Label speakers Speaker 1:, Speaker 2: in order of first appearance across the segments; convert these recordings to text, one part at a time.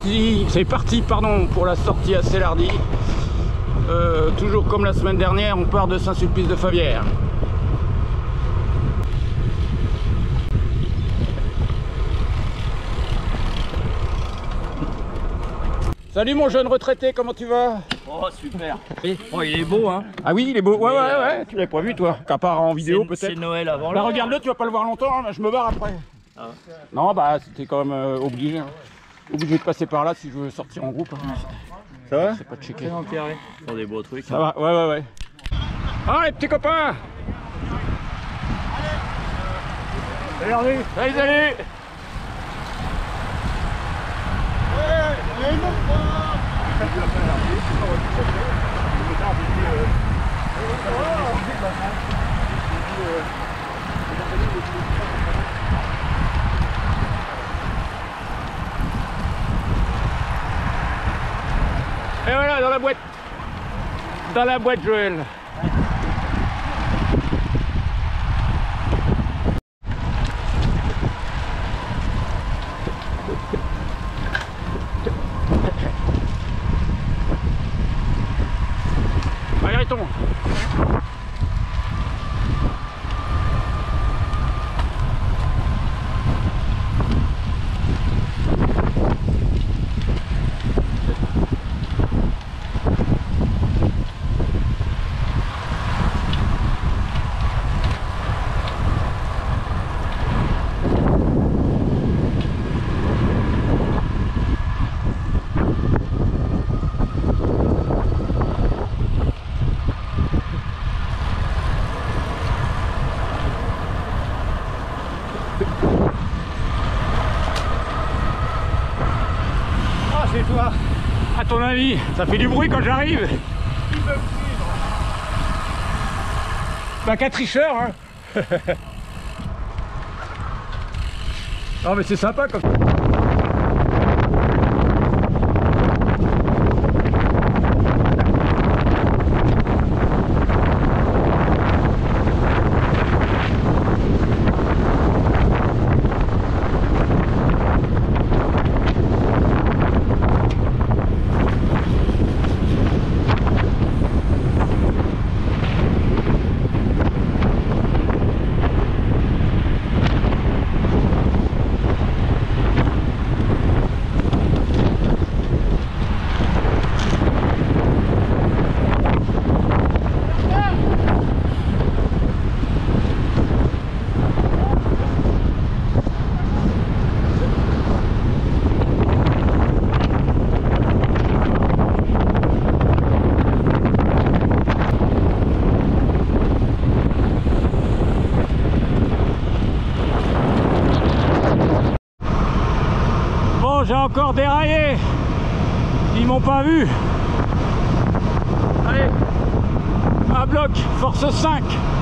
Speaker 1: C'est parti, pardon, pour la sortie à Célardy. Toujours comme la semaine dernière, on part de Saint-Sulpice-de-Favière. Salut mon jeune retraité, comment tu vas?
Speaker 2: Oh super. Oh il est beau hein.
Speaker 1: Ah oui il est beau, ouais, tu l'avais pas vu toi, qu'à part en vidéo peut-être.
Speaker 2: C'est Noël avant
Speaker 1: là. Bah regarde-le, tu vas pas le voir longtemps, hein, je me barre après. Ah. Non bah c'était quand même obligé. Hein. Obligé de passer par là si je veux sortir en groupe. Hein. Ça va? C'est pas checké.
Speaker 2: Pour des beaux trucs.
Speaker 1: Ça va, ouais. Ah les petits copains. Allez. Salut. Et voilà, dans la boîte. Dans la boîte, Joël. Allez, arrêtons. C'est toi. À ton avis, ça fait du bruit quand j'arrive? Qui peut me suivre? Bah qu'un tricheur hein. Non mais c'est sympa comme... J'ai encore déraillé, ils m'ont pas vu. Allez, à bloc, force 5.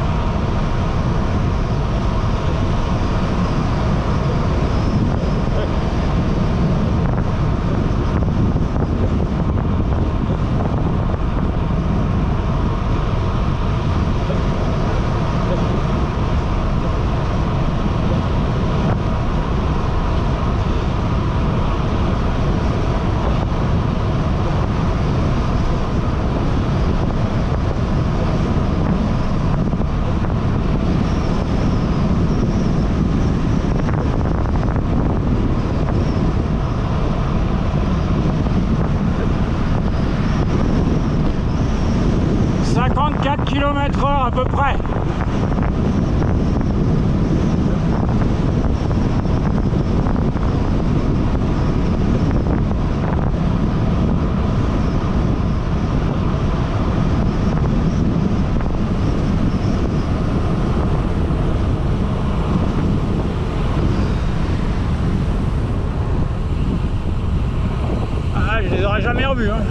Speaker 1: km/h à peu près. Ah, je les aurais jamais revus hein.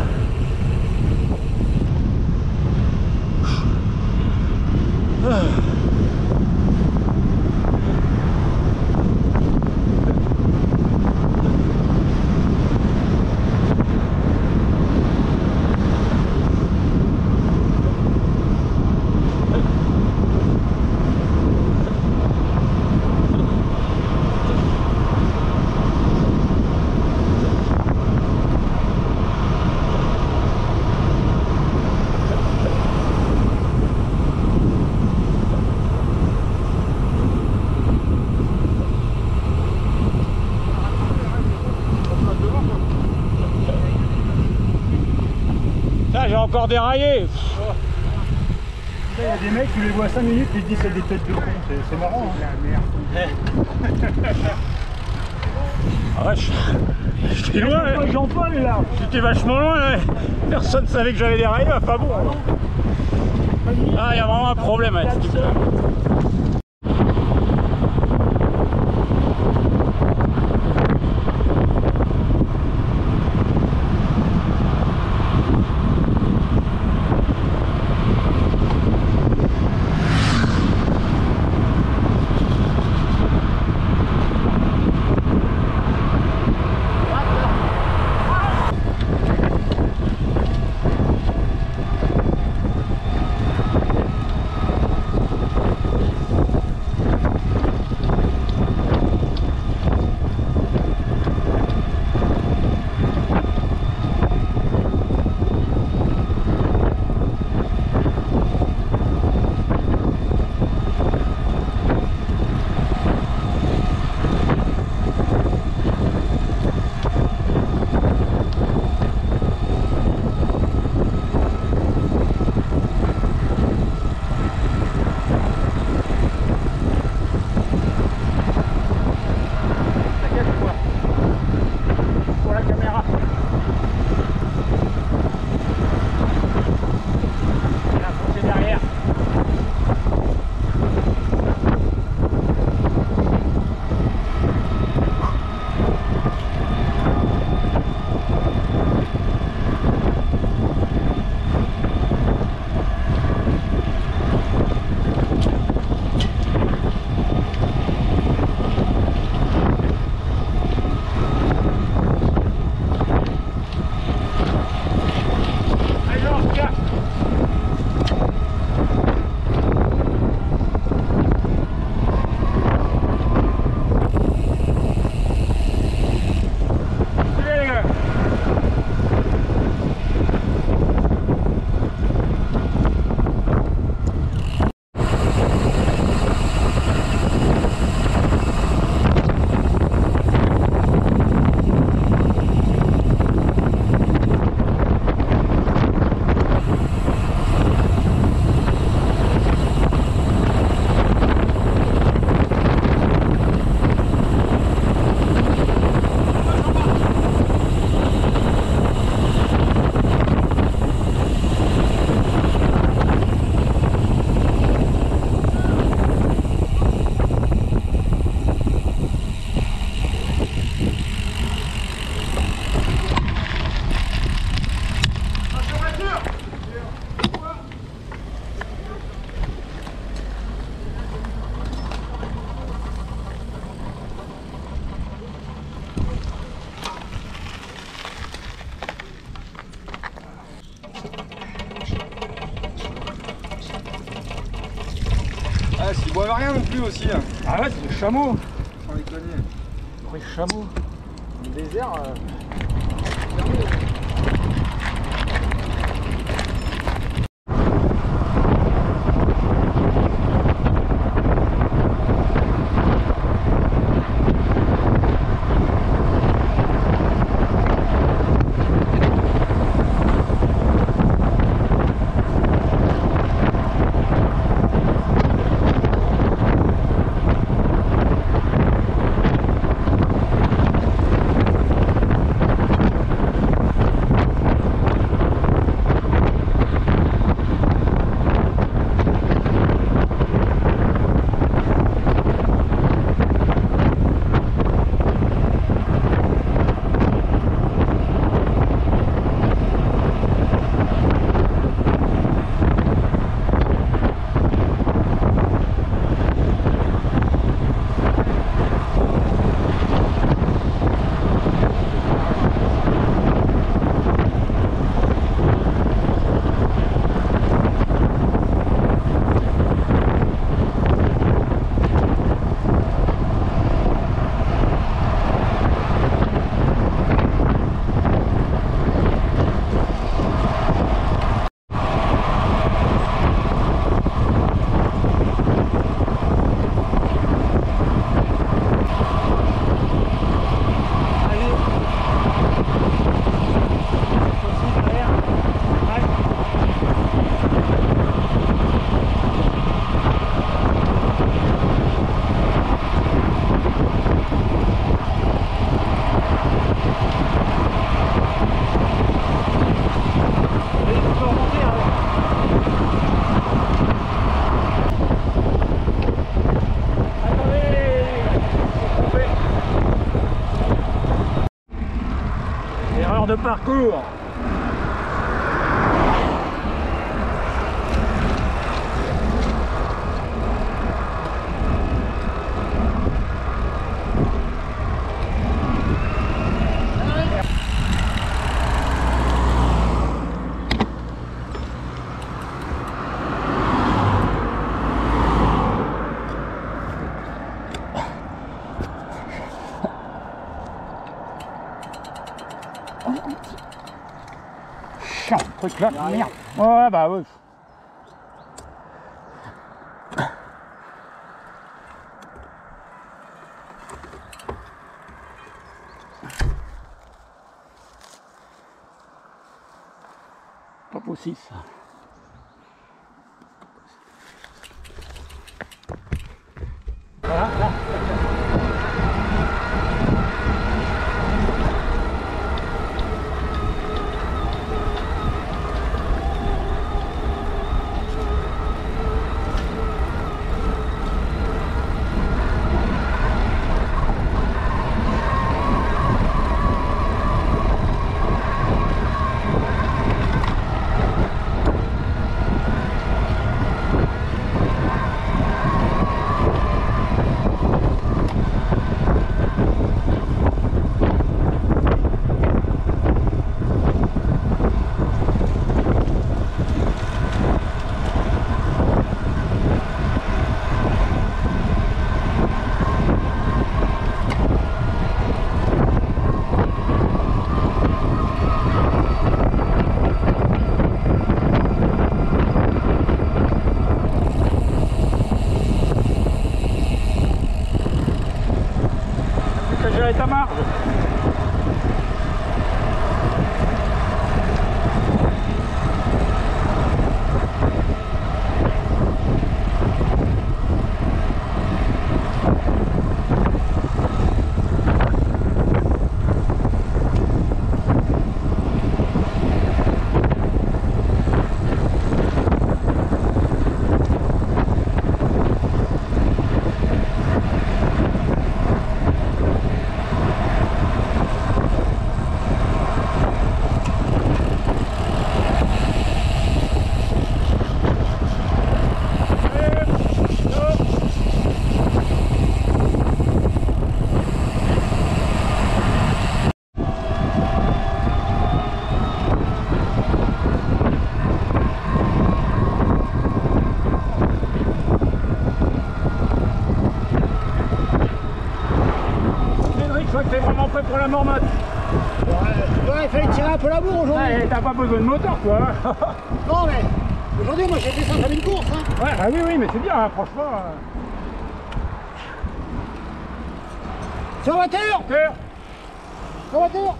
Speaker 1: encore déraillé.
Speaker 3: Il y a des mecs, tu les vois 5 minutes, ils te disent c'est des têtes de con, c'est marrant.
Speaker 1: Ah ouais, j'étais loin.
Speaker 3: Jean-Paul est là.
Speaker 1: J'étais vachement loin. Ouais. Personne ne savait que j'avais déraillé. Enfin bon. Ah, il y a vraiment un problème avec ce truc-là.
Speaker 3: Ah, s'ils boivent rien non plus aussi. Hein.
Speaker 1: Ah ouais, c'est le chameau.
Speaker 3: Sans les conner.
Speaker 1: Oui, chameau.
Speaker 3: Le désert. Erreur de parcours.
Speaker 1: Chiant, truc là, merde. Ouais, bah ouais. Pas possible ça.
Speaker 3: Voilà, là.
Speaker 1: Gérer ta marge. T'es vraiment prêt pour la mormotte?
Speaker 4: Ouais, il fallait tirer un peu la bourre aujourd'hui.
Speaker 1: Ouais, t'as pas besoin de moteur, toi.
Speaker 4: Non, mais aujourd'hui, moi j'ai fait ça comme une course. Hein.
Speaker 1: Ouais, ah oui, mais c'est bien, hein, franchement.
Speaker 4: Sur voiture. Sur voiture.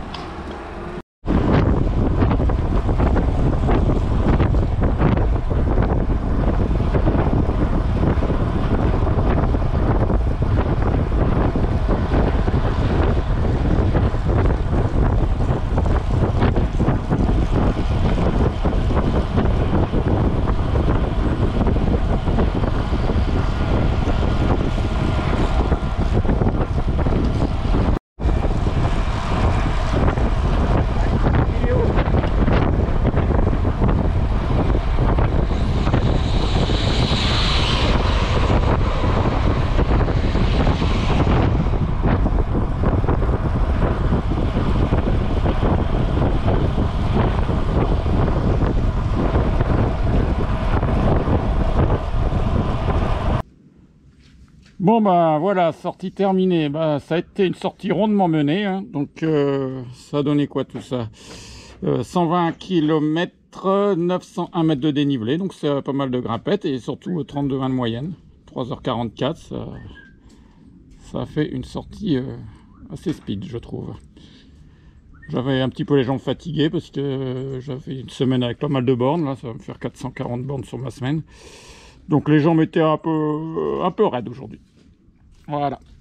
Speaker 1: Bon bah voilà, sortie terminée. Bah, ça a été une sortie rondement menée, hein. Donc ça a donné quoi tout ça, 120 km, 901 mètres de dénivelé, donc c'est pas mal de grimpettes et surtout 32,20 de moyenne, 3h44, ça a fait une sortie assez speed je trouve. J'avais un petit peu les jambes fatiguées parce que j'avais une semaine avec pas mal de bornes, là ça va me faire 440 bornes sur ma semaine. Donc les jambes étaient un peu raides aujourd'hui. Voilà.